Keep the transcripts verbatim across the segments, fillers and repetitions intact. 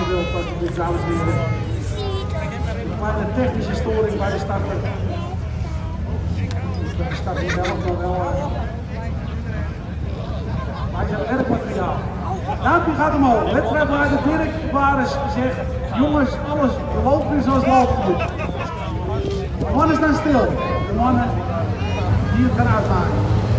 geduld alsjeblieft, dames en heren. Een kleine technische storing bij de starter. Dus dat de starter zelf nog wel. Maar hij is erg materiaal. Duimpje gaat omhoog. Wedstrijdleider Dirk Baris zegt, jongens, alles loopt nu zoals het lopen moet. De mannen staan stil. De mannen die het gaan uitmaken.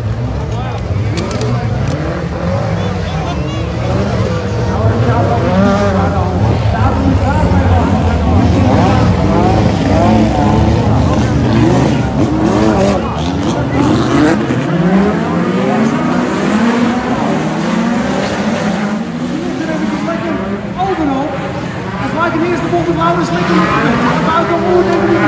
Laat je eerst de bocht op houden, slikken met de buiten moed en de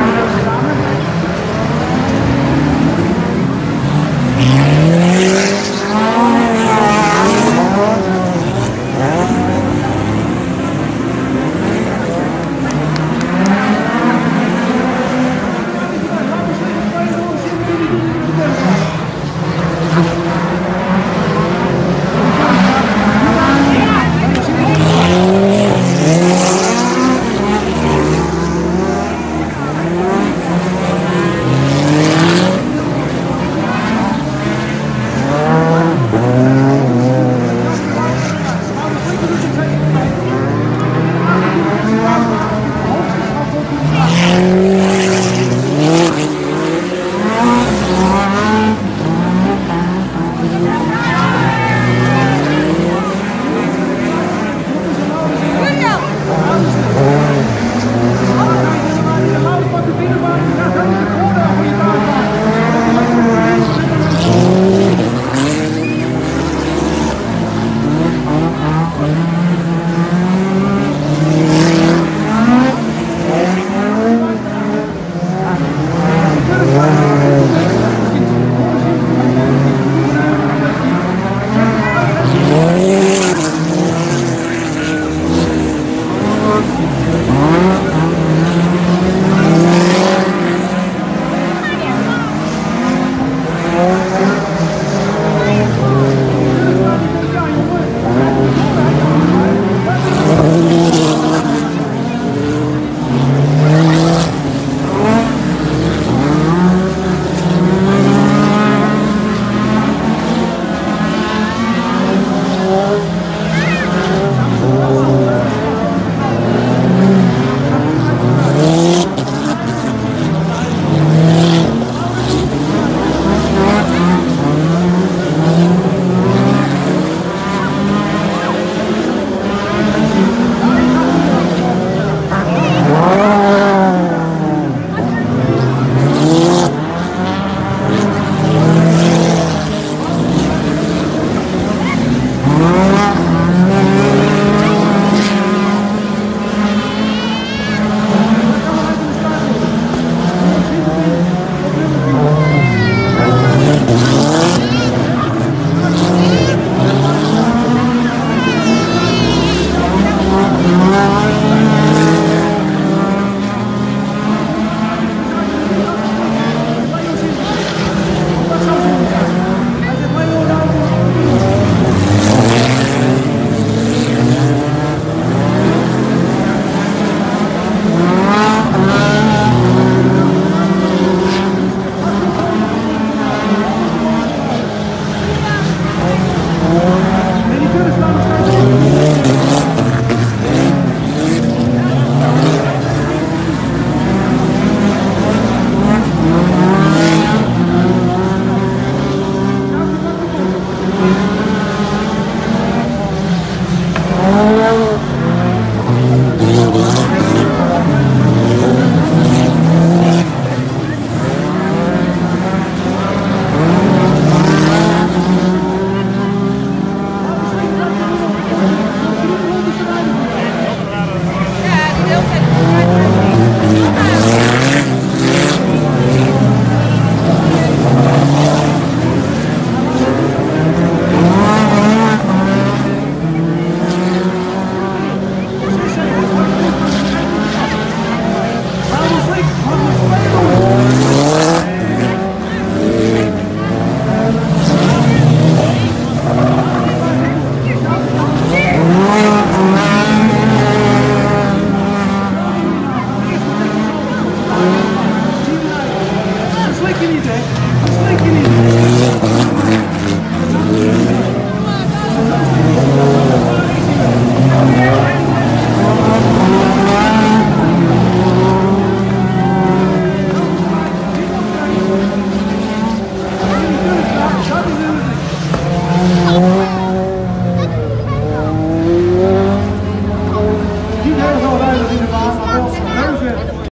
Oh,